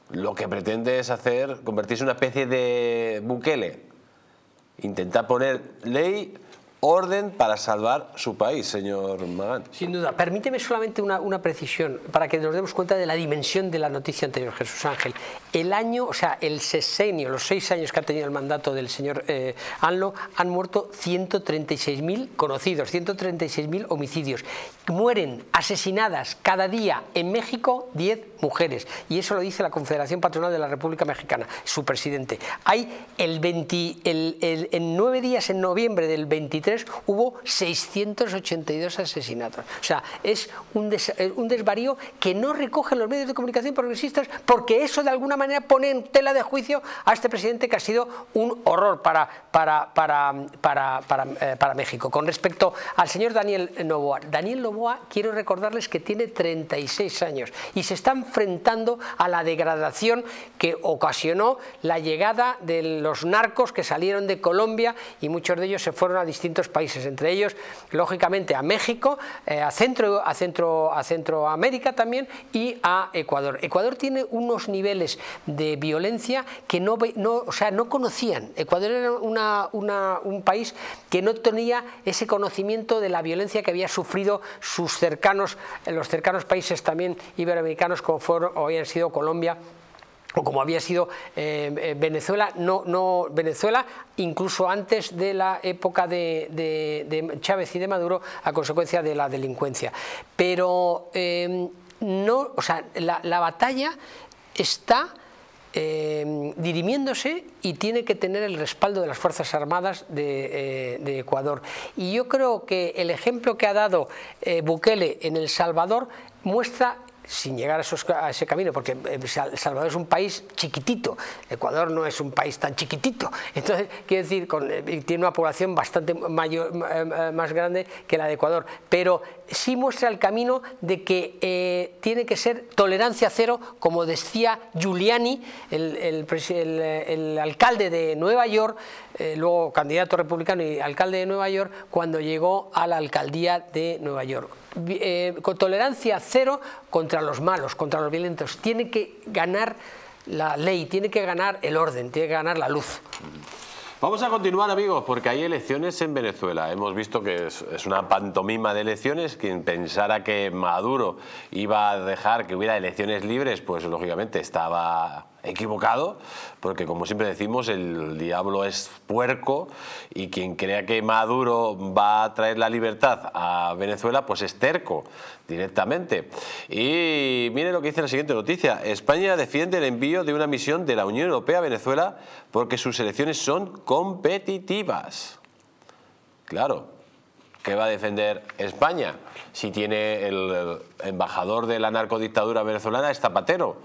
lo que pretende es hacer, convertirse en una especie de Bukele, intentar poner ley, orden para salvar su país, señor Magán. Sin duda. Permíteme solamente una, una precisión para que nos demos cuenta de la dimensión de la noticia anterior, Jesús Ángel. El año, o sea, el sexenio, los seis años que ha tenido el mandato del señor eh, AMLO, han muerto ciento treinta y seis mil conocidos, ciento treinta y seis mil homicidios. Mueren asesinadas cada día en México diez mujeres. Y eso lo dice la Confederación Patronal de la República Mexicana, su presidente. Hay el veinte, el, el, en nueve días, en noviembre del veintitrés, hubo seiscientos ochenta y dos asesinatos. O sea, es un, des, un desvarío que no recogen los medios de comunicación progresistas, porque eso de alguna manera pone en tela de juicio a este presidente, que ha sido un horror para, para, para, para, para, eh, para México. Con respecto al señor Daniel Noboa, Daniel Noboa, quiero recordarles que tiene treinta y seis años y se está enfrentando a la degradación que ocasionó la llegada de los narcos que salieron de Colombia, y muchos de ellos se fueron a distintos países, entre ellos, lógicamente, a México, eh, a, Centro, a, Centro, a Centroamérica también, y a Ecuador. Ecuador tiene unos niveles de violencia que no, no, o sea, no conocían. Ecuador era una, una, un país que no tenía ese conocimiento de la violencia que había sufrido sus cercanos, los cercanos países también iberoamericanos, como fueron o habían sido Colombia, o como había sido eh, Venezuela, no, no Venezuela, incluso antes de la época de, de, de Chávez y de Maduro, a consecuencia de la delincuencia. Pero eh, no, o sea, la, la batalla está eh, dirimiéndose y tiene que tener el respaldo de las Fuerzas Armadas de, eh, de Ecuador. Y yo creo que el ejemplo que ha dado eh, Bukele en El Salvador muestra, sin llegar a, esos, a ese camino, porque El Salvador es un país chiquitito, Ecuador no es un país tan chiquitito, entonces quiero decir, con, tiene una población bastante mayor, más grande que la de Ecuador, pero sí muestra el camino de que eh, tiene que ser tolerancia cero, como decía Giuliani, el, el, el, el alcalde de Nueva York, eh, luego candidato republicano y alcalde de Nueva York, cuando llegó a la alcaldía de Nueva York. Eh, con tolerancia cero contra los malos, contra los violentos. Tiene que ganar la ley, tiene que ganar el orden, tiene que ganar la luz. Vamos a continuar, amigos, porque hay elecciones en Venezuela. Hemos visto que es, es una pantomima de elecciones. Quien pensara que Maduro iba a dejar que hubiera elecciones libres, pues lógicamente estaba equivocado, porque como siempre decimos, el diablo es puerco, y quien crea que Maduro va a traer la libertad a Venezuela, pues es terco directamente. Y miren lo que dice la siguiente noticia: España defiende el envío de una misión de la Unión Europea a Venezuela porque sus elecciones son competitivas. Claro, ¿qué va a defender España si tiene el embajador de la narcodictadura venezolana es Zapatero?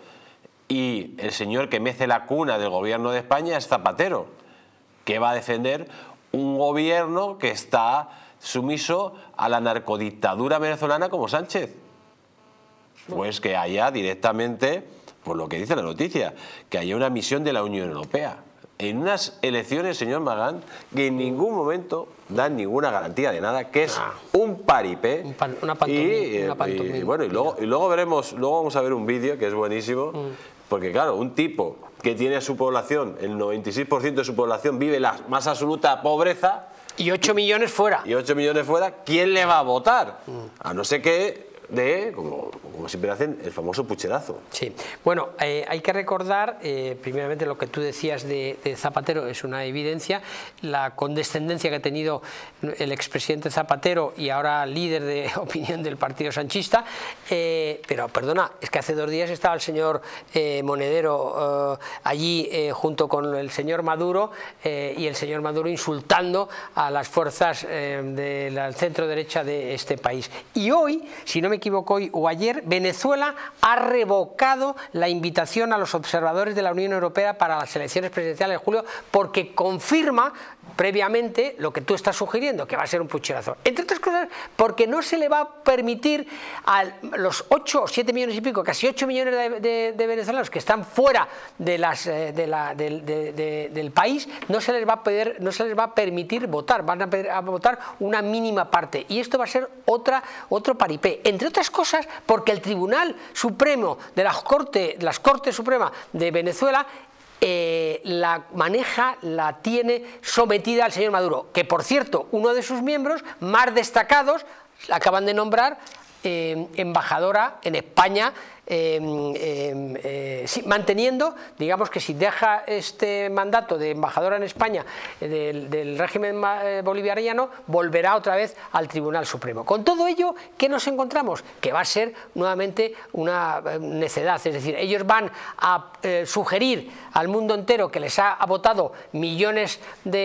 Y el señor que mece la cuna del gobierno de España es Zapatero. ¿Qué va a defender un gobierno que está sumiso a la narcodictadura venezolana como Sánchez? Pues que haya directamente, por lo que dice la noticia, que haya una misión de la Unión Europea en unas elecciones, señor Magán, que en ningún momento dan ninguna garantía de nada, que es ah. un paripé. Un pan, una pantomima. Y, una pantomima. y, bueno, y luego, y luego veremos, luego vamos a ver un vídeo que es buenísimo, mm. porque claro, un tipo que tiene a su población, el noventa y seis por ciento de su población vive la más absoluta pobreza. Y ocho millones fuera. Y ocho millones fuera, ¿quién le va a votar? Mm. A no ser que de, como, como siempre hacen, el famoso pucherazo. Sí, bueno, eh, hay que recordar, eh, primeramente, lo que tú decías de, de Zapatero es una evidencia, la condescendencia que ha tenido el expresidente Zapatero y ahora líder de opinión del partido sanchista, eh, pero perdona, es que hace dos días estaba el señor eh, Monedero eh, allí eh, junto con el señor Maduro eh, y el señor Maduro insultando a las fuerzas eh, de la centro derecha de este país. Y hoy, si no me equivoco, hoy o ayer, Venezuela ha revocado la invitación a los observadores de la Unión Europea para las elecciones presidenciales de julio, porque confirma previamente lo que tú estás sugiriendo, que va a ser un pucherazo. Entre otras cosas, porque no se le va a permitir a los ocho o siete millones y pico, casi ocho millones de, de, de venezolanos que están fuera de las, de la, de, de, de, del país, no se les va a poder, no se les va a permitir votar, van a, a votar una mínima parte. Y esto va a ser otra, otro paripé. Entre otras cosas porque el Tribunal Supremo de la Corte, las Cortes Supremas de Venezuela eh, la maneja, la tiene sometida al señor Maduro, que por cierto, uno de sus miembros más destacados la acaban de nombrar eh, embajadora en España, Eh, eh, eh, sí, manteniendo, digamos que si deja este mandato de embajadora en España eh, del, del régimen eh, bolivariano, volverá otra vez al Tribunal Supremo. Con todo ello, ¿qué nos encontramos? Que va a ser nuevamente una eh, necedad, es decir, ellos van a eh, sugerir al mundo entero que les ha, ha votado millones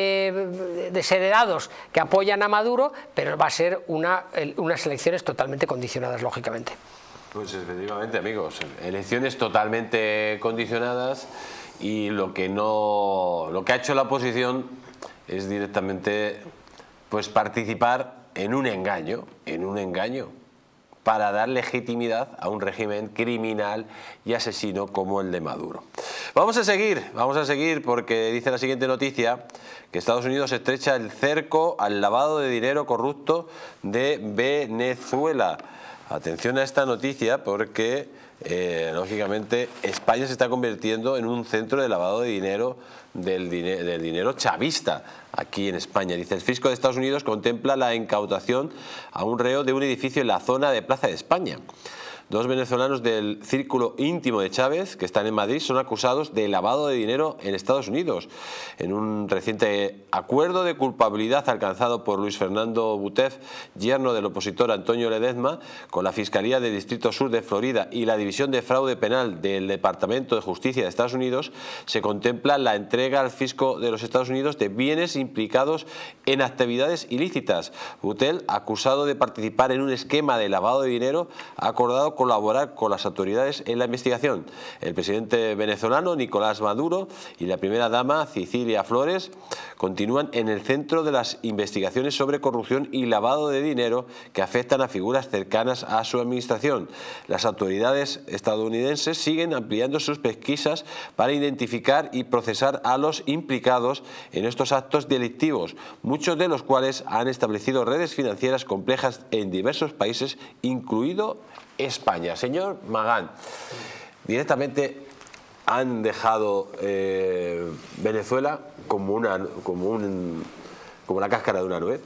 de desheredados que apoyan a Maduro, pero va a ser una, unas elecciones totalmente condicionadas, lógicamente. Pues efectivamente, amigos, elecciones totalmente condicionadas, y lo que no, lo que ha hecho la oposición es directamente pues participar en un engaño, en un engaño para dar legitimidad a un régimen criminal y asesino como el de Maduro. Vamos a seguir, vamos a seguir porque dice la siguiente noticia que Estados Unidos estrecha el cerco al lavado de dinero corrupto de Venezuela. Atención a esta noticia porque, eh, lógicamente, España se está convirtiendo en un centro de lavado de dinero del, dine del dinero chavista aquí en España. Dice, el fisco de Estados Unidos contempla la incautación a un reo de un edificio en la zona de Plaza de España. Dos venezolanos del círculo íntimo de Chávez, que están en Madrid, son acusados de lavado de dinero en Estados Unidos. En un reciente acuerdo de culpabilidad alcanzado por Luis Fernando Butef, yerno del opositor Antonio Ledezma, con la Fiscalía del Distrito Sur de Florida y la División de Fraude Penal del Departamento de Justicia de Estados Unidos, se contempla la entrega al fisco de los Estados Unidos de bienes implicados en actividades ilícitas. Butef, acusado de participar en un esquema de lavado de dinero, ha acordado colaborar con las autoridades en la investigación. El presidente venezolano Nicolás Maduro y la primera dama Cecilia Flores continúan en el centro de las investigaciones sobre corrupción y lavado de dinero que afectan a figuras cercanas a su administración. Las autoridades estadounidenses siguen ampliando sus pesquisas para identificar y procesar a los implicados en estos actos delictivos, muchos de los cuales han establecido redes financieras complejas en diversos países, incluido España. Señor Magán, directamente han dejado eh, Venezuela como una como un como la cáscara de una nuez,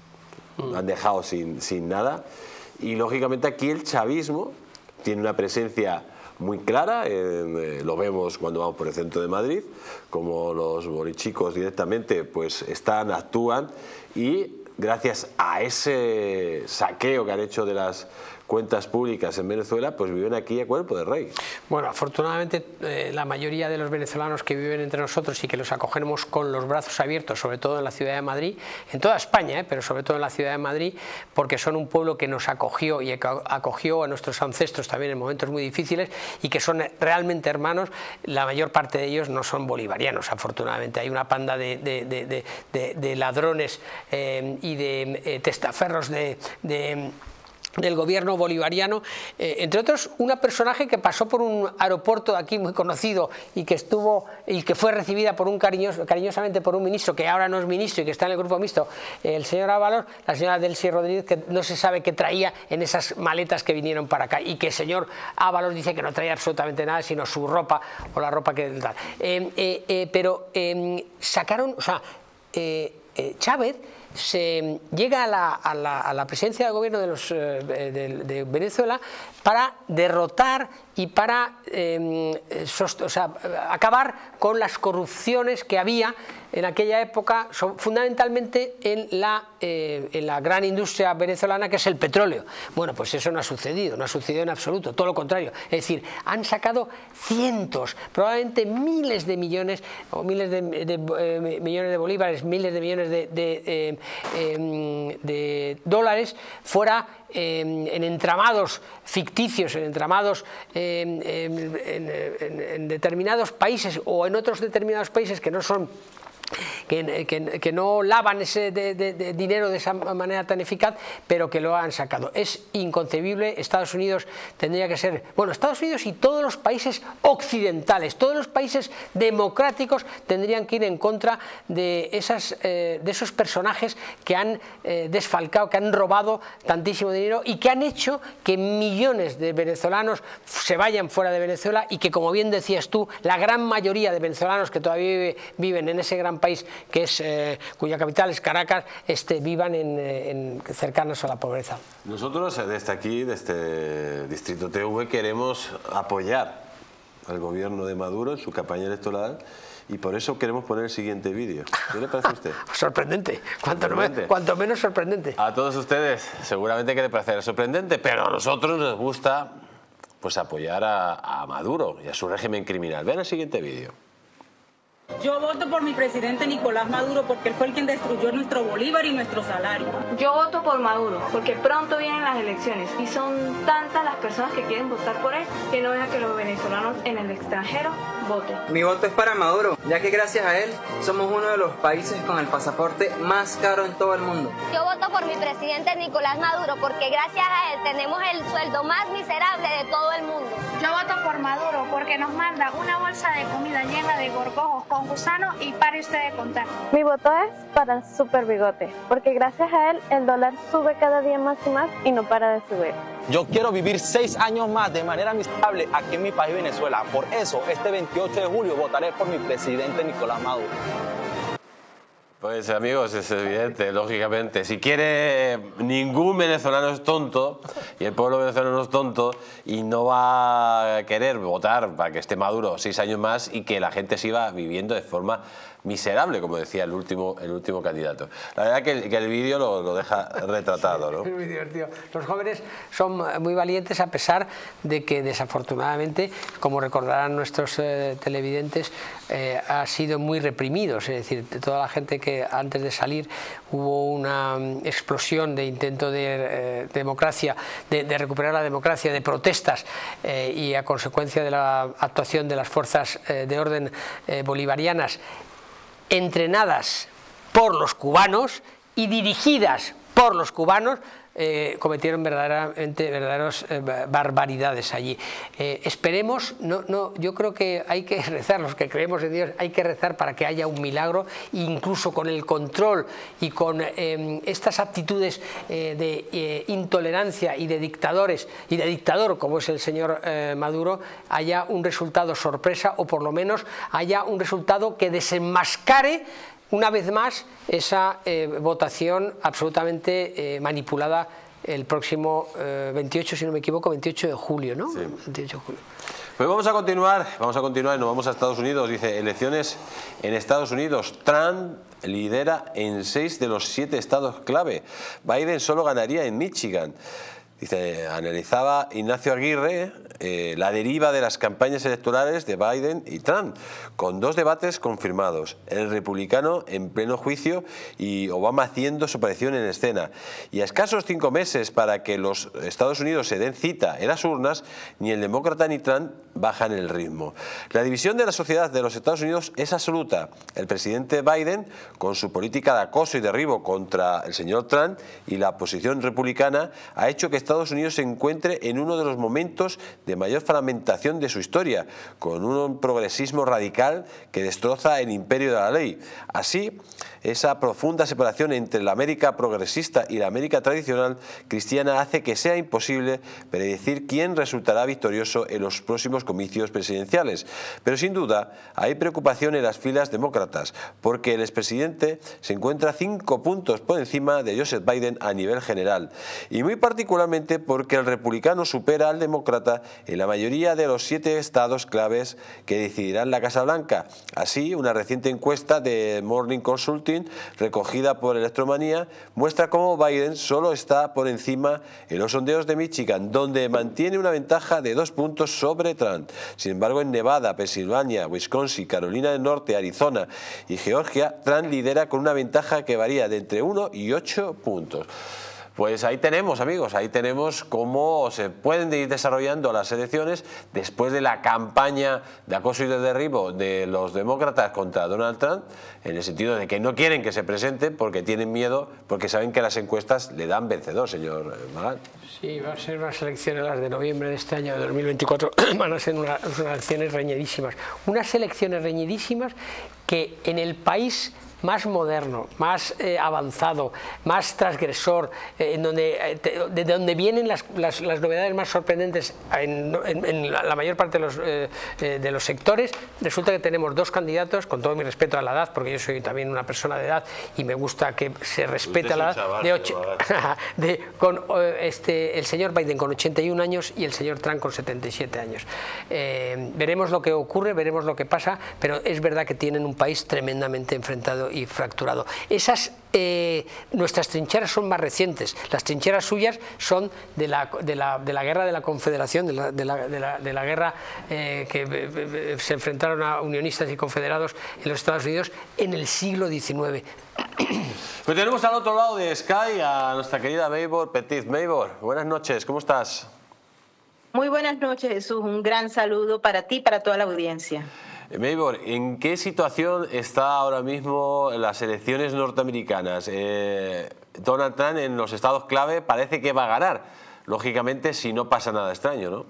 mm. han dejado sin, sin nada, y lógicamente aquí el chavismo tiene una presencia muy clara, eh, lo vemos cuando vamos por el centro de Madrid, como los bolichicos directamente pues están, actúan, y gracias a ese saqueo que han hecho de las cuentas públicas en Venezuela, pues viven aquí a cuerpo de rey. Bueno, afortunadamente eh, la mayoría de los venezolanos que viven entre nosotros y que los acogemos con los brazos abiertos, sobre todo en la ciudad de Madrid, en toda España, eh, pero sobre todo en la ciudad de Madrid, porque son un pueblo que nos acogió y acogió a nuestros ancestros también en momentos muy difíciles, y que son realmente hermanos. La mayor parte de ellos no son bolivarianos, afortunadamente. Hay una panda de, de, de, de, de, de ladrones eh, y de eh, testaferros de... de del gobierno bolivariano, eh, entre otros una personaje que pasó por un aeropuerto de aquí muy conocido y que estuvo y que fue recibida por un cariñoso, cariñosamente por un ministro que ahora no es ministro y que está en el grupo mixto, eh, el señor Ábalos, la señora Delcy Rodríguez, que no se sabe qué traía en esas maletas que vinieron para acá, y que el señor Ábalos dice que no traía absolutamente nada sino su ropa o la ropa que tal. Eh, eh, eh, pero eh, sacaron, o sea, eh, eh, Chávez se llega a la, a, la, a la presidencia del gobierno de, los, eh, de, de Venezuela para derrotar y para eh, sost o sea, acabar con las corrupciones que había en aquella época, fundamentalmente en la, eh, en la gran industria venezolana, que es el petróleo. Bueno, pues eso no ha sucedido, no ha sucedido en absoluto, todo lo contrario. Es decir, han sacado cientos, probablemente miles de millones, o miles de, de, de eh, millones de bolívares, miles de millones de, de, eh, eh, de dólares fuera eh, en entramados ficticios, en entramados eh, en, en, en, en determinados países o en otros determinados países que no son que, que, que no lavan ese de, de, de dinero de esa manera tan eficaz, pero que lo han sacado. Es inconcebible. Estados Unidos tendría que ser, bueno, Estados Unidos y todos los países occidentales, todos los países democráticos tendrían que ir en contra de, esas, eh, de esos personajes que han eh, desfalcado, que han robado tantísimo dinero y que han hecho que millones de venezolanos se vayan fuera de Venezuela y que, como bien decías tú, la gran mayoría de venezolanos que todavía vive, viven en ese gran país que es, eh, cuya capital es Caracas, este, vivan en, en cercanos a la pobreza. Nosotros desde aquí, desde Distrito T V, queremos apoyar al gobierno de Maduro en su campaña electoral y por eso queremos poner el siguiente vídeo. ¿Qué le parece a usted? Sorprendente, cuanto, sorprendente. No, cuanto menos sorprendente. A todos ustedes seguramente que les parecerá sorprendente, pero a nosotros nos gusta pues apoyar a, a Maduro y a su régimen criminal. Vean el siguiente vídeo. Yo voto por mi presidente Nicolás Maduro porque él fue el quien destruyó nuestro Bolívar y nuestro salario. Yo voto por Maduro porque pronto vienen las elecciones y son tantas las personas que quieren votar por él que no deja que los venezolanos en el extranjero voten. Mi voto es para Maduro, ya que gracias a él somos uno de los países con el pasaporte más caro en todo el mundo. Yo voto por mi presidente Nicolás Maduro porque gracias a él tenemos el sueldo más miserable de todo el mundo. Yo voto por Maduro porque nos manda una bolsa de comida llena de gorgojos con gusano y pare usted de contar. Mi voto es para el Super Bigote porque gracias a él el dólar sube cada día más y más y no para de subir. Yo quiero vivir seis años más de manera miserable aquí en mi país, Venezuela. Por eso, este veintiocho de julio votaré por mi presidente Nicolás Maduro. Pues amigos, es evidente, lógicamente. Si quiere, ningún venezolano es tonto, y el pueblo venezolano no es tonto, y no va a querer votar para que esté Maduro seis años más y que la gente siga viviendo de forma miserable, como decía el último, el último candidato. La verdad que el, que el vídeo lo, lo deja retratado, ¿no? Es muy divertido. Los jóvenes son muy valientes a pesar de que desafortunadamente, como recordarán nuestros eh, televidentes, eh, ha sido muy reprimidos. Es decir, toda la gente que antes de salir hubo una explosión de intento de eh, democracia, de, de recuperar la democracia, de protestas eh, y a consecuencia de la actuación de las fuerzas eh, de orden eh, bolivarianas, entrenadas por los cubanos y dirigidas por los cubanos, eh, cometieron verdaderamente verdaderas eh, barbaridades allí. Eh, esperemos, no, no, yo creo que hay que rezar, los que creemos en Dios, hay que rezar para que haya un milagro, incluso con el control y con eh, estas actitudes eh, de eh, intolerancia y de dictadores y de dictador como es el señor eh, Maduro, haya un resultado sorpresa o por lo menos haya un resultado que desenmascare una vez más esa eh, votación absolutamente eh, manipulada el próximo eh, veintiocho, si no me equivoco, veintiocho de julio, ¿no? Sí. veintiocho de julio. Pues vamos a continuar, vamos a continuar y nos vamos a Estados Unidos. Dice, elecciones en Estados Unidos. Trump lidera en seis de los siete estados clave. Biden solo ganaría en Michigan. Dice, analizaba Ignacio Aguirre eh, la deriva de las campañas electorales de Biden y Trump, con dos debates confirmados, el republicano en pleno juicio y Obama haciendo su aparición en escena. Y a escasos cinco meses para que los Estados Unidos se den cita en las urnas, ni el demócrata ni Trump bajan el ritmo. La división de la sociedad de los Estados Unidos es absoluta. El presidente Biden, con su política de acoso y derribo contra el señor Trump y la oposición republicana, ha hecho que Estados Unidos se encuentre en uno de los momentos de mayor fragmentación de su historia, con un progresismo radical que destroza el imperio de la ley. Así, esa profunda separación entre la América progresista y la América tradicional cristiana hace que sea imposible predecir quién resultará victorioso en los próximos comicios presidenciales. Pero sin duda hay preocupación en las filas demócratas, porque el expresidente se encuentra cinco puntos por encima de Joseph Biden a nivel general, y muy particularmente porque el republicano supera al demócrata en la mayoría de los siete estados claves que decidirán la Casa Blanca. Así, una reciente encuesta de Morning Consulting recogida por Electromanía muestra cómo Biden solo está por encima en los sondeos de Michigan, donde mantiene una ventaja de dos puntos sobre Trump. Sin embargo, en Nevada, Pensilvania, Wisconsin, Carolina del Norte, Arizona y Georgia, Trump lidera con una ventaja que varía de entre uno y ocho puntos. Pues ahí tenemos, amigos, ahí tenemos cómo se pueden ir desarrollando las elecciones después de la campaña de acoso y de derribo de los demócratas contra Donald Trump, en el sentido de que no quieren que se presente porque tienen miedo, porque saben que las encuestas le dan vencedor, señor Magán. Sí, va a ser unas elecciones, las de noviembre de este año, de dos mil veinticuatro, van a ser unas, unas elecciones reñidísimas. Unas elecciones reñidísimas que en el país más moderno, más eh, avanzado, más transgresor, eh, en donde, eh, te, de donde vienen las, las, las novedades más sorprendentes en, en, en la mayor parte de los, eh, de los sectores, resulta que tenemos dos candidatos, con todo mi respeto a la edad, porque yo soy también una persona de edad y me gusta que se respete la edad, chaval, de ocho, de, con este, el señor Biden con ochenta y un años y el señor Trump con setenta y siete años. Eh, veremos lo que ocurre, veremos lo que pasa, pero es verdad que tienen un país tremendamente enfrentado y fracturado. Esas eh, nuestras trincheras son más recientes, las trincheras suyas son de la, de la, de la guerra de la Confederación, de la, de la, de la, de la guerra eh, que eh, se enfrentaron a unionistas y confederados en los Estados Unidos en el siglo diecinueve. Pues tenemos al otro lado de Sky a nuestra querida Maybor Petit. Maybor, buenas noches, ¿cómo estás? Muy buenas noches, Jesús, un gran saludo para ti y para toda la audiencia. Maybor, ¿en qué situación está ahora mismo las elecciones norteamericanas? Eh, Donald Trump en los estados clave parece que va a ganar, lógicamente si no pasa nada extraño, ¿no?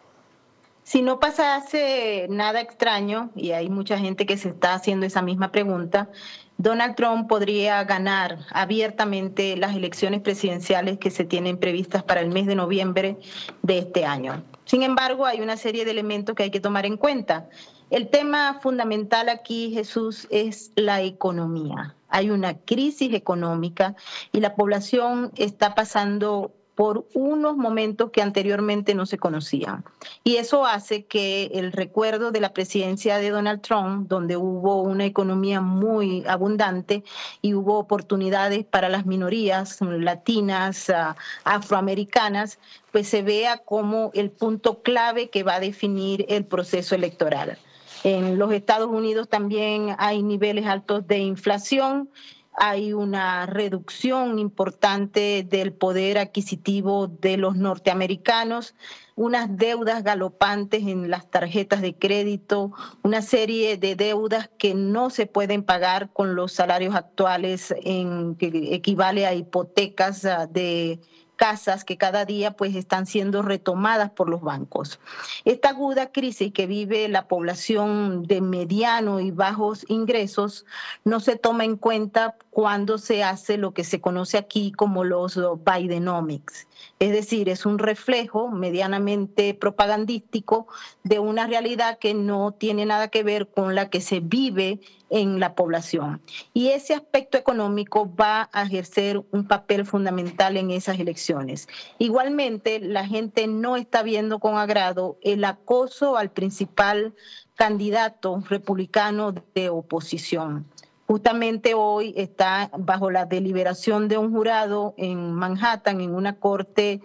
Si no pasase nada extraño, y hay mucha gente que se está haciendo esa misma pregunta, Donald Trump podría ganar abiertamente las elecciones presidenciales que se tienen previstas para el mes de noviembre de este año. Sin embargo, hay una serie de elementos que hay que tomar en cuenta. El tema fundamental aquí, Jesús, es la economía. Hay una crisis económica y la población está pasando por unos momentos que anteriormente no se conocían. Y eso hace que el recuerdo de la presidencia de Donald Trump, donde hubo una economía muy abundante y hubo oportunidades para las minorías latinas, afroamericanas, pues se vea como el punto clave que va a definir el proceso electoral. En los Estados Unidos también hay niveles altos de inflación, hay una reducción importante del poder adquisitivo de los norteamericanos, unas deudas galopantes en las tarjetas de crédito, una serie de deudas que no se pueden pagar con los salarios actuales, en, que equivale a hipotecas de casas que cada día pues están siendo retomadas por los bancos. Esta aguda crisis que vive la población de mediano y bajos ingresos no se toma en cuenta cuando se hace lo que se conoce aquí como los Bidenomics. Es decir, es un reflejo medianamente propagandístico de una realidad que no tiene nada que ver con la que se vive en la población. Y ese aspecto económico va a ejercer un papel fundamental en esas elecciones. Igualmente, la gente no está viendo con agrado el acoso al principal candidato republicano de oposición. Justamente hoy está bajo la deliberación de un jurado en Manhattan, en una corte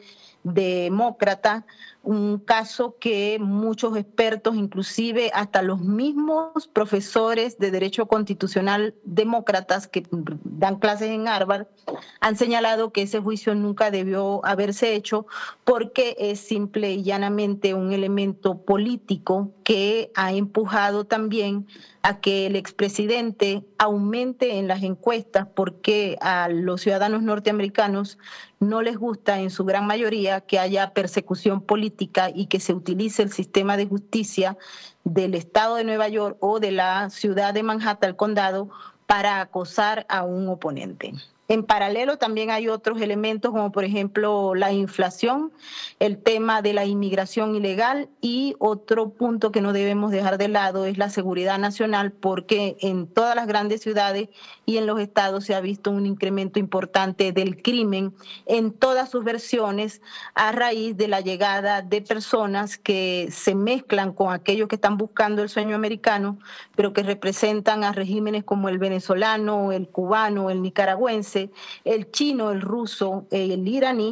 demócrata, un caso que muchos expertos, inclusive hasta los mismos profesores de Derecho Constitucional demócratas que dan clases en Harvard, han señalado que ese juicio nunca debió haberse hecho porque es simple y llanamente un elemento político que ha empujado también a que el expresidente aumente en las encuestas porque a los ciudadanos norteamericanos no les gusta en su gran mayoría que haya persecución política y que se utilice el sistema de justicia del estado de Nueva York o de la ciudad de Manhattan, el condado, para acosar a un oponente. En paralelo también hay otros elementos como por ejemplo la inflación, el tema de la inmigración ilegal y otro punto que no debemos dejar de lado es la seguridad nacional porque en todas las grandes ciudades y en los estados se ha visto un incremento importante del crimen en todas sus versiones a raíz de la llegada de personas que se mezclan con aquellos que están buscando el sueño americano, pero que representan a regímenes como el venezolano, el cubano, el nicaragüense, el chino, el ruso, el iraní,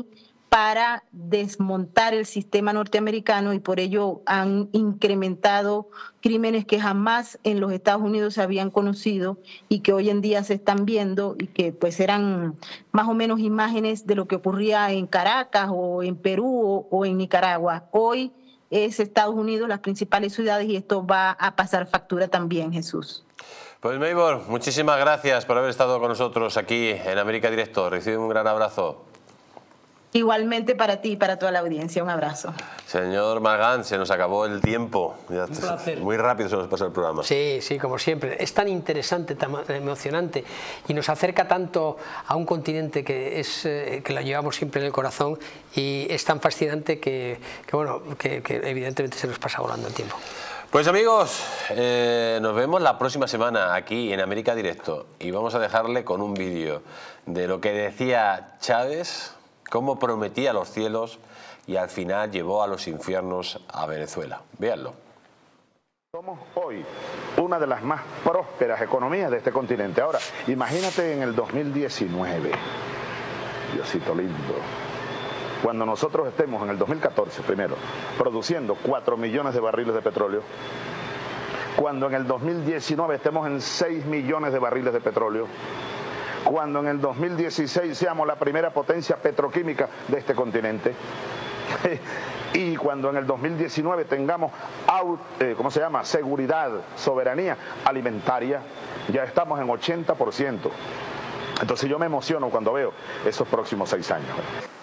para desmontar el sistema norteamericano, y por ello han incrementado crímenes que jamás en los Estados Unidos se habían conocido y que hoy en día se están viendo, y que pues eran más o menos imágenes de lo que ocurría en Caracas o en Perú o, o en Nicaragua. Hoy es Estados Unidos, las principales ciudades, y esto va a pasar factura también, Jesús. Pues Maybor, muchísimas gracias por haber estado con nosotros aquí en América Directo. Recibe un gran abrazo. Igualmente para ti y para toda la audiencia, un abrazo. Señor Magán, se nos acabó el tiempo. Ya, un placer. Muy rápido se nos pasó el programa. Sí, sí, como siempre. Es tan interesante, tan emocionante y nos acerca tanto a un continente que, es, eh, que lo llevamos siempre en el corazón, y es tan fascinante que, que bueno, que, que evidentemente se nos pasa volando el tiempo. Pues amigos, eh, nos vemos la próxima semana aquí en América Directo, y vamos a dejarle con un vídeo de lo que decía Chávez, cómo prometía los cielos y al final llevó a los infiernos a Venezuela. Véanlo. Somos hoy una de las más prósperas economías de este continente. Ahora, imagínate en el dos mil diecinueve, Diosito lindo, cuando nosotros estemos en el dos mil catorce, primero, produciendo cuatro millones de barriles de petróleo, cuando en el dos mil diecinueve estemos en seis millones de barriles de petróleo, cuando en el dos mil dieciséis seamos la primera potencia petroquímica de este continente, y cuando en el dos mil diecinueve tengamos, eh, ¿cómo se llama?, seguridad, soberanía alimentaria, ya estamos en ochenta por ciento. Entonces yo me emociono cuando veo esos próximos seis años.